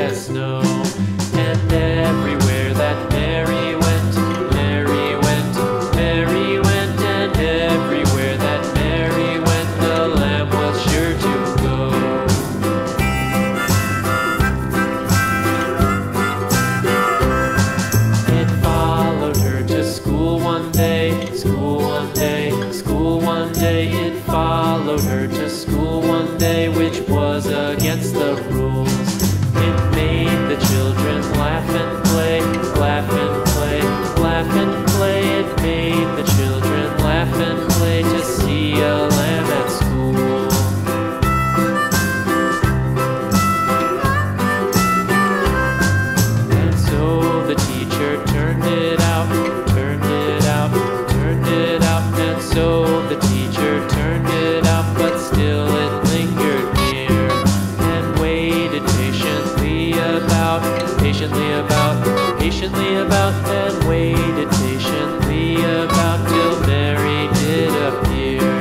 as snow. And everywhere that Mary went, Mary went, Mary went, and everywhere that Mary went, the lamb was sure to go. It followed her to school one day, school one day, school one day. It followed her to school one day, which was against the rules. It made the children laugh and play, laugh and play, laugh and play. It made the children laugh and play to see a lamb at school. And so the teacher turned it out, turned it out, turned it out. And so the teacher turned it out, but still it lingered near and waited patiently about, patiently about, patiently about, and waited patiently about till Mary did appear.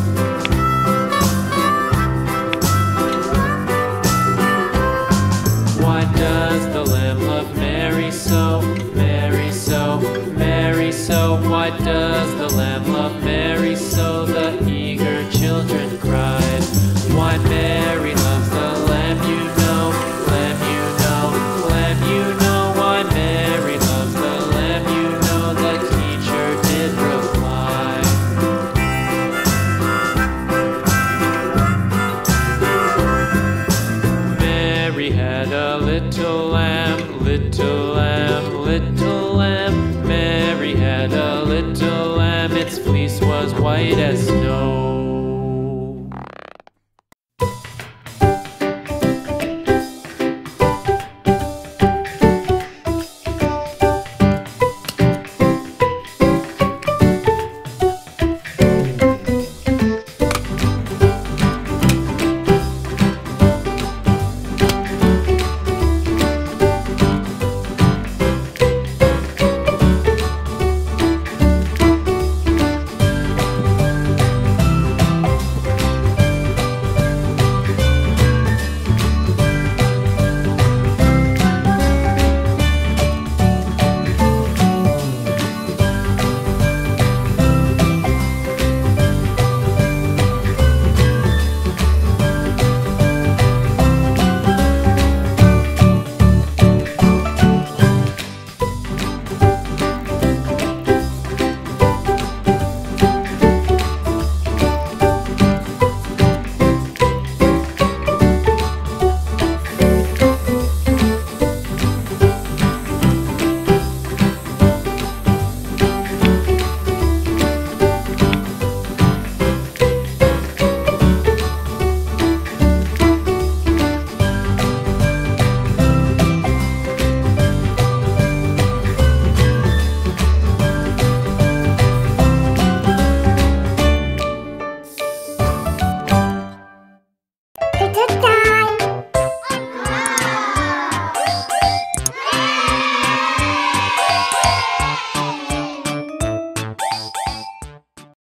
Why does the lamb love Mary so, Mary so, Mary so? Why does the lamb love Mary so? The eager children cried. Why Mary loves the lamb, you know, lamb, you know, lamb, you know. Why Mary loves the lamb, you know, the teacher did reply. Mary had a little lamb, little lamb, little lamb. Mary had a little lamb, its fleece was white as snow.